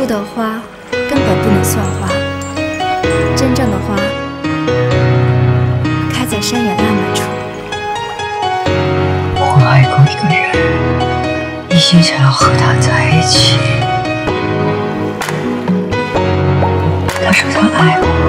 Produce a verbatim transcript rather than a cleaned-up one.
树的花根本不能算花，真正的花开在山野烂漫处。 我爱过一个人，一心想要和他在一起。他说他爱我。